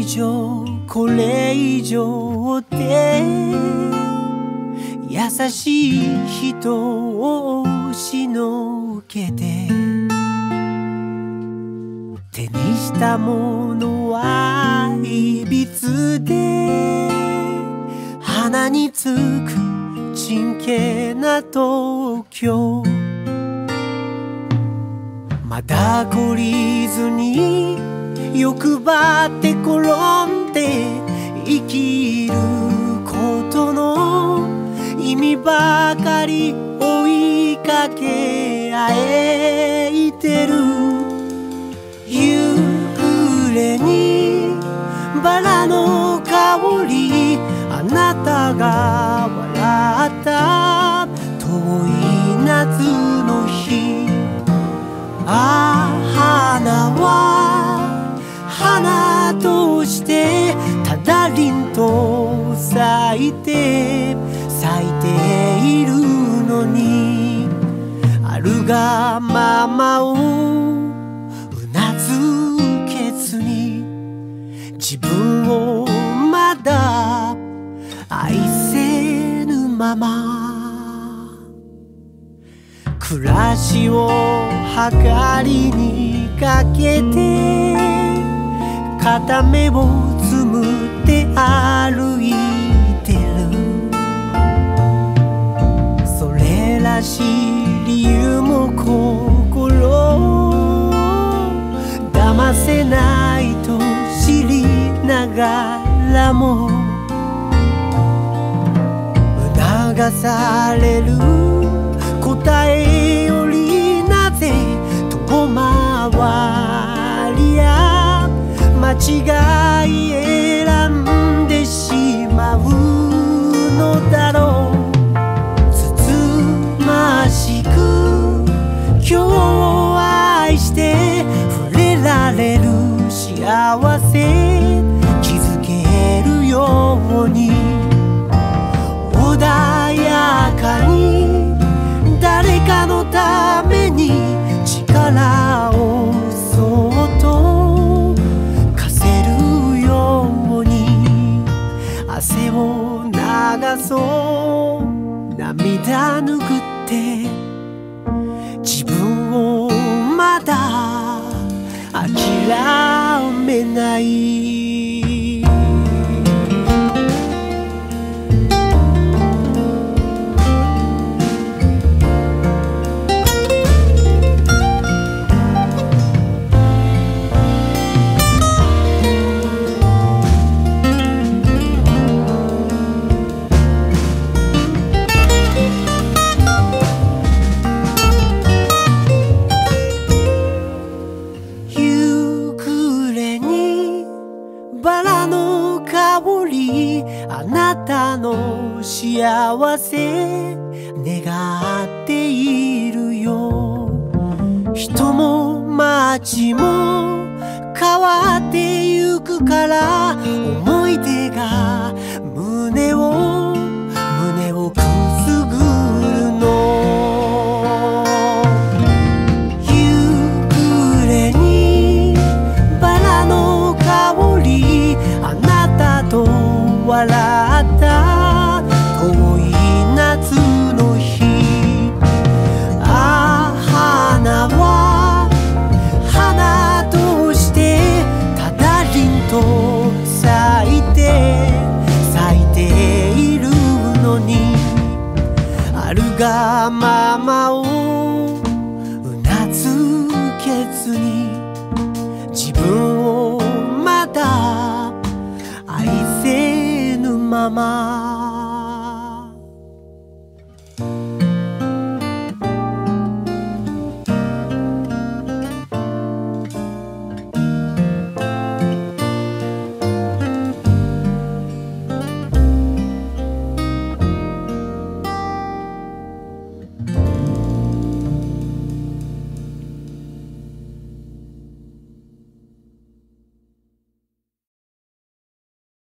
上これ以上って優しい人を押しのけて手にしたものはいびつで鼻につく真剣な東京まだ懲りずに欲張って転んで生きることの意味ばかり追いかけあえてる夕暮れにバラの香りあなたが笑った遠い夏の日ああ花は花としてただ凛と咲いているのにあるがままをうなずけずに自分をまだ愛せぬまま暮らしをはかりにかけて片目をつむって歩いてるそれらしい理由も心騙せないと知りながらも促される答えよりなぜ遠回りや間違い選んでしまうのだろうつつましく今日を愛して触れられる幸せ気づけるように穏やかに誰かのために力をそっと貸せるように汗を流そう涙拭って自分をまだ諦めないバラの香りあなたの幸せ願っているよ人も街も変わってゆくから思い出が胸をくすぐるの夕暮れにバラの香りあなたと笑った遠い夏の日ああ花は花としてただ凛と咲いているのにあるがままをうなずけずに自分をまだ愛せぬまま